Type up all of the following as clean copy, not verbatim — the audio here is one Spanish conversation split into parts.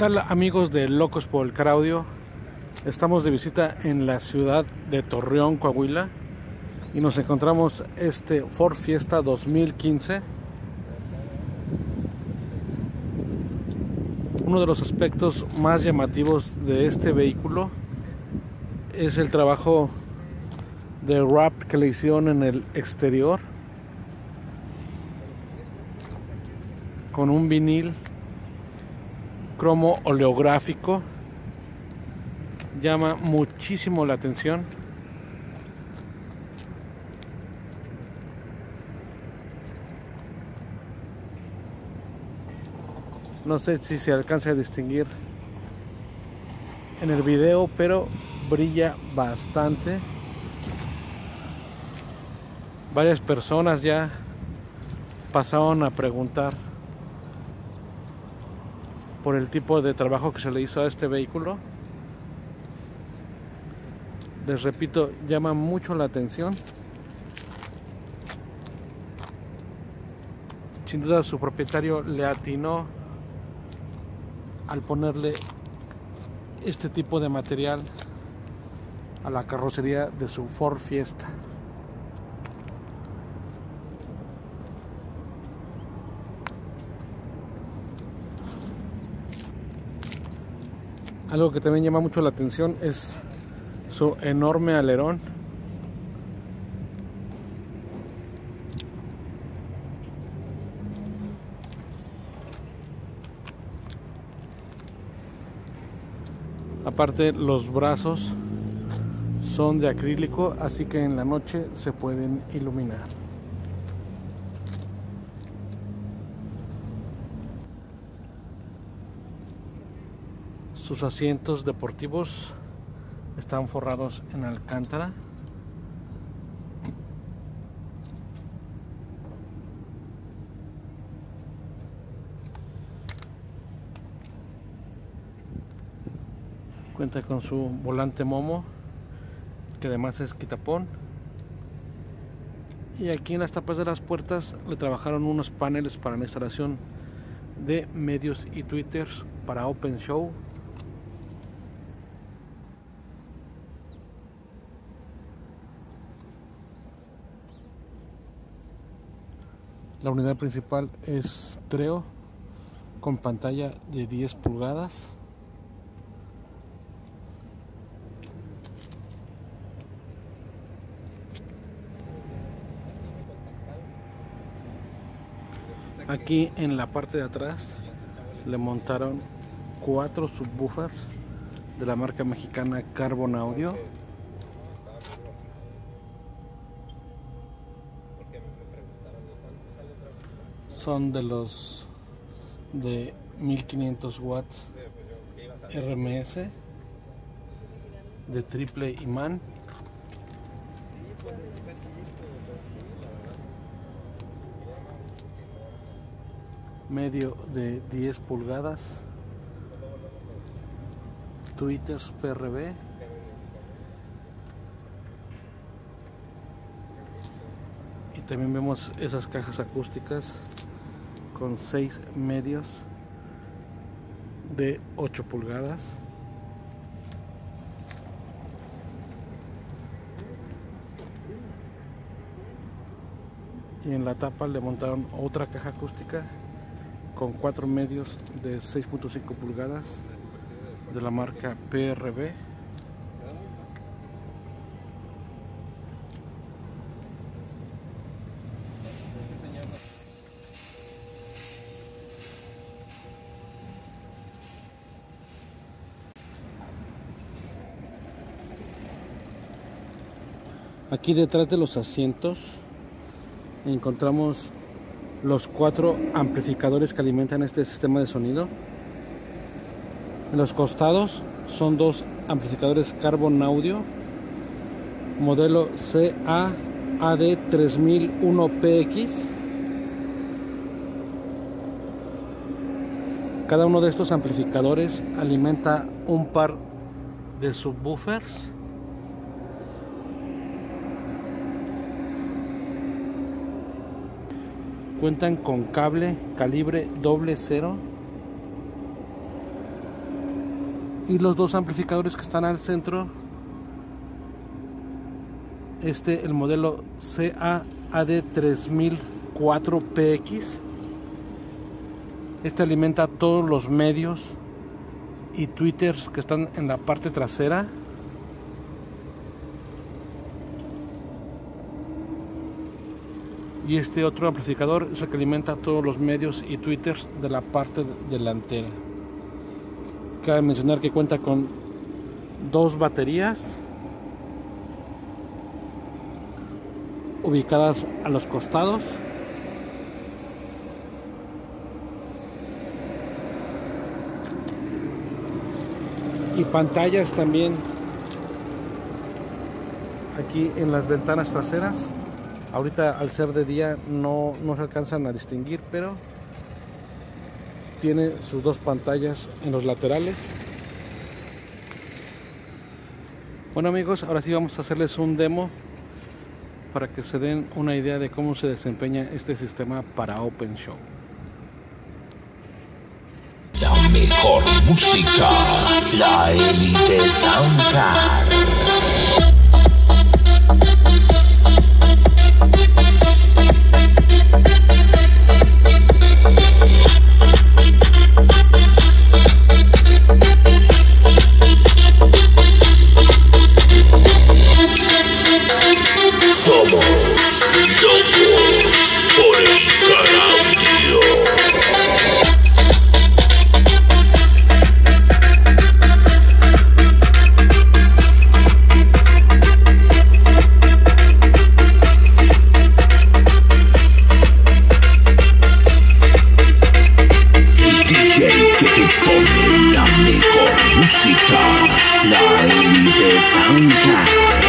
tal, amigos de Locos por el Car Audio? Estamos de visita en la ciudad de Torreón, Coahuila, y nos encontramos este Ford Fiesta 2015. Uno de los aspectos más llamativos de este vehículo es el trabajo de wrap que le hicieron en el exterior con un vinil cromo oleográfico. Llama muchísimo la atención. No sé si se alcanza a distinguir en el video, pero brilla bastante. Varias personas ya pasaron a preguntar por el tipo de trabajo que se le hizo a este vehículo. Les repito, llama mucho la atención. Sin duda su propietario le atinó al ponerle este tipo de material a la carrocería de su Ford Fiesta. Algo que también llama mucho la atención es su enorme alerón. Aparte, los brazos son de acrílico, así que en la noche se pueden iluminar. Sus asientos deportivos están forrados en alcántara. Cuenta con su volante Momo, que además es quitapón. Y aquí en las tapas de las puertas le trabajaron unos paneles para la instalación de medios y twitters para Open Show. La unidad principal es Treo con pantalla de 10 pulgadas. Aquí en la parte de atrás le montaron 4 subwoofers de la marca mexicana Carbon Audio. Son de los de 1500 watts RMS de triple imán. Medio de 10 pulgadas, tweeters PRB, y también vemos esas cajas acústicas con 6 medios de 8 pulgadas. Y en la tapa le montaron otra caja acústica con 4 medios de 6.5 pulgadas de la marca PRB. Aquí detrás de los asientos encontramos los 4 amplificadores que alimentan este sistema de sonido. En los costados son 2 amplificadores Carbon Audio modelo CA-AD3001PX. Cada uno de estos amplificadores alimenta un par de subwoofers. Cuentan con cable calibre 00 Y los dos amplificadores que están al centro, el modelo CA-AD3004PX, alimenta todos los medios y tweeters que están en la parte trasera. Y este otro amplificador es el que alimenta todos los medios y tweeters de la parte delantera. Cabe mencionar que cuenta con dos baterías ubicadas a los costados. Y pantallas también aquí en las ventanas traseras. Ahorita al ser de día no se alcanzan a distinguir, pero tiene sus dos pantallas en los laterales. Bueno amigos, ahora sí vamos a hacerles un demo para que se den una idea de cómo se desempeña este sistema para OpenShow. La mejor música, la Elite Soundcard. Somos locos por el Caraudio. El DJ que te pone la mejor música, la Elite Soundcard.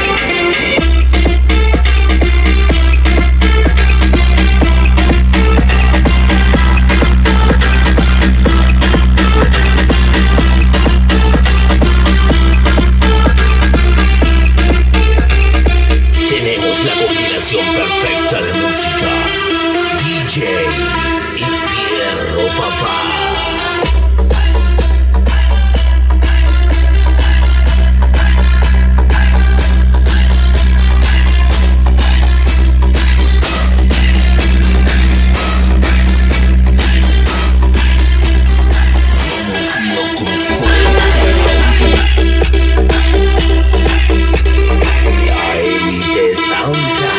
Perfecta de música, DJ y Fierro Papá. Somos locos por el Caraudio. La Elite Soundcard.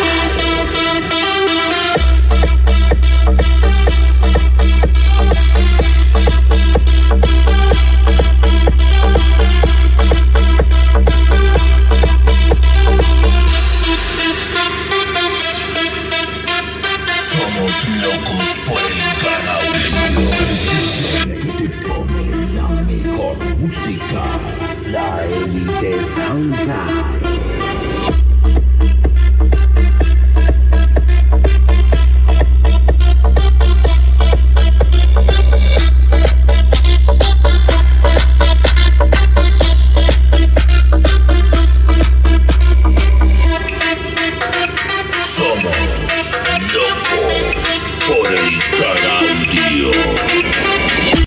Somos locos por el Caraudio. Que te pone la mejor música, la Elite Soundcard.